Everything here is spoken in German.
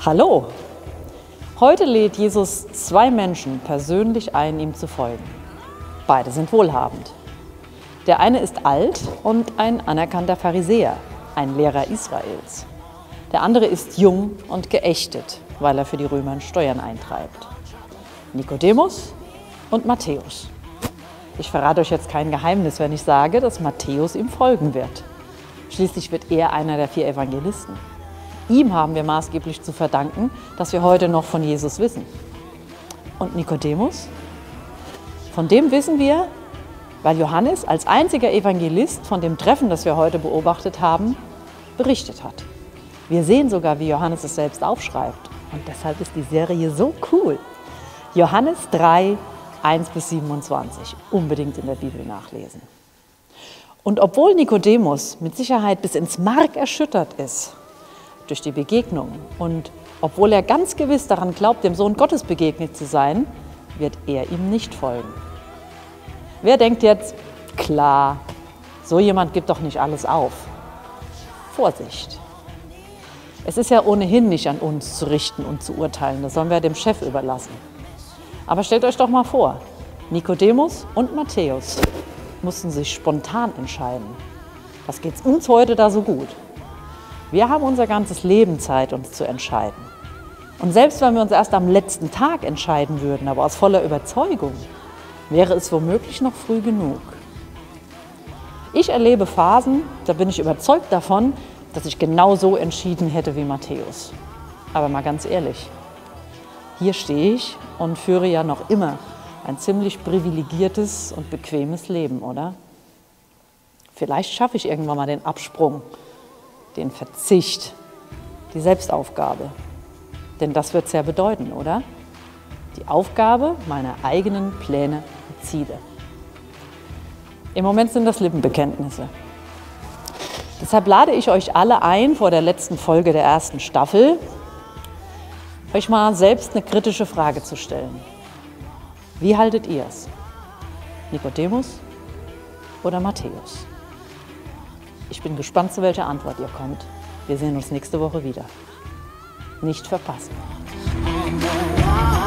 Hallo! Heute lädt Jesus zwei Menschen persönlich ein, ihm zu folgen. Beide sind wohlhabend. Der eine ist alt und ein anerkannter Pharisäer, ein Lehrer Israels. Der andere ist jung und geächtet, weil er für die Römer Steuern eintreibt. Nikodemus und Matthäus. Ich verrate euch jetzt kein Geheimnis, wenn ich sage, dass Matthäus ihm folgen wird. Schließlich wird er einer der 4 Evangelisten. Ihm haben wir maßgeblich zu verdanken, dass wir heute noch von Jesus wissen. Und Nikodemus? Von dem wissen wir, weil Johannes als einziger Evangelist von dem Treffen, das wir heute beobachtet haben, berichtet hat. Wir sehen sogar, wie Johannes es selbst aufschreibt. Und deshalb ist die Serie so cool. Johannes 3, 1-27. Unbedingt in der Bibel nachlesen. Und obwohl Nikodemus mit Sicherheit bis ins Mark erschüttert ist durch die Begegnung und obwohl er ganz gewiss daran glaubt, dem Sohn Gottes begegnet zu sein, wird er ihm nicht folgen. Wer denkt jetzt, klar, so jemand gibt doch nicht alles auf? Vorsicht! Es ist ja ohnehin nicht an uns zu richten und zu urteilen, das sollen wir dem Chef überlassen. Aber stellt euch doch mal vor, Nikodemus und Matthäus mussten sich spontan entscheiden. Was geht's uns heute da so gut? Wir haben unser ganzes Leben Zeit, uns zu entscheiden. Und selbst wenn wir uns erst am letzten Tag entscheiden würden, aber aus voller Überzeugung, wäre es womöglich noch früh genug. Ich erlebe Phasen, da bin ich überzeugt davon, dass ich genau so entschieden hätte wie Matthäus. Aber mal ganz ehrlich, hier stehe ich und führe ja noch immer ein ziemlich privilegiertes und bequemes Leben, oder? Vielleicht schaffe ich irgendwann mal den Absprung, den Verzicht, die Selbstaufgabe. Denn das wird es ja bedeuten, oder? Die Aufgabe meiner eigenen Pläne und Ziele. Im Moment sind das Lippenbekenntnisse. Deshalb lade ich euch alle ein, vor der letzten Folge der 1. Staffel, euch mal selbst eine kritische Frage zu stellen. Wie haltet ihr es? Nikodemus oder Matthäus? Ich bin gespannt, zu welcher Antwort ihr kommt. Wir sehen uns nächste Woche wieder. Nicht verpassen.